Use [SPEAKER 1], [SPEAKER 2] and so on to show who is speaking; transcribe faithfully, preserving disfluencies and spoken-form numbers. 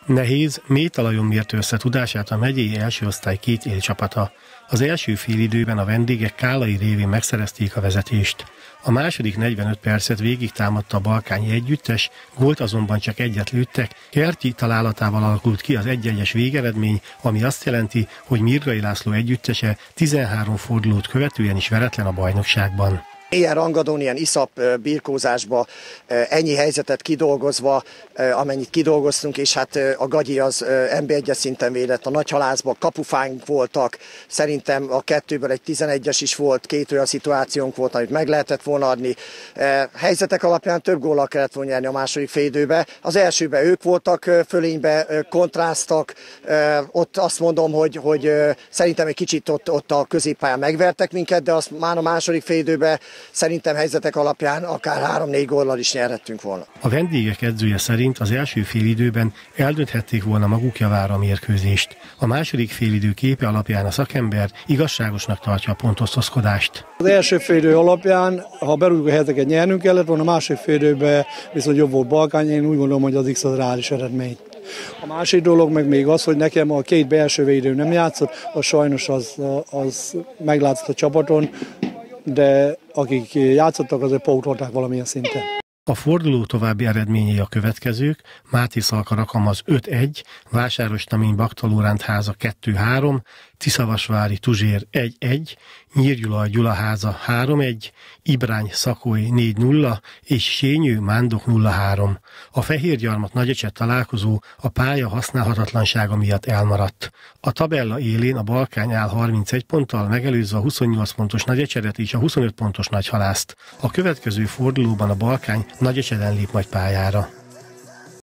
[SPEAKER 1] Nehéz, mély talajon mért össze tudását a megyei első osztály két élcsapata. Az első félidőben a vendégek Kálai révén megszerezték a vezetést. A második negyvenöt percet végig támadta a balkányi együttes, gólt azonban csak egyet lőttek, Kerti találatával alakult ki az egy-egyes végeredmény, ami azt jelenti, hogy Mirgai László együttese tizenhárom fordulót követően is veretlen a bajnokságban.
[SPEAKER 2] Ilyen rangadón, ilyen iszap birkózásba ennyi helyzetet kidolgozva, amennyit kidolgoztunk, és hát a Gagyi az en bé egyes szinten védett, a Nagyhalászban kapufáink voltak, szerintem a kettőből egy tizenegyes is volt, két olyan szituációnk volt, amit meg lehetett volna adni. Helyzetek alapján több góllal kellett volna nyerni a második félidőbe. Az elsőben ők voltak fölénybe, kontráztak, ott azt mondom, hogy, hogy szerintem egy kicsit ott, ott a középpályán megvertek minket, de azt már a második félidőben szerintem helyzetek alapján akár három-négy góllal is nyerhettünk volna.
[SPEAKER 1] A vendégek edzője szerint az első félidőben eldönthették volna maguk javára a mérkőzést. A második félidő képe alapján a szakember igazságosnak tartja a pontosztozkodást.
[SPEAKER 3] Az első félidő alapján, ha berúgó helyzeteket nyernünk kellett volna, a másik félidőben viszont jobb volt Balkány, én úgy gondolom, hogy az X az reális eredmény. A másik dolog meg még az, hogy nekem a két belső védő nem játszott, az sajnos az, az meglátszott a csapaton, de akik játszottak, azért pótolták valamilyen szinten.
[SPEAKER 1] A forduló további eredményei a következők: Máté Szalka-Rakamaz öt egy, Vásárostamény Baktalórántháza kettő három, Tiszavasvári Tuzsér egy egy, Nyírgyulaj Gyulaháza három egy, Ibrány Szakoly négy nulla és Sényő Mándok nulla három. A Fehérgyarmat Nagyecset találkozó a pálya használhatatlansága miatt elmaradt. A tabella élén a Balkány áll harmincegy ponttal, megelőzve a huszonnyolc pontos Nagyecsedet és a huszonöt pontos Nagyhalászt. A következő fordulóban a Balkány Nagyecseden lép majd pályára.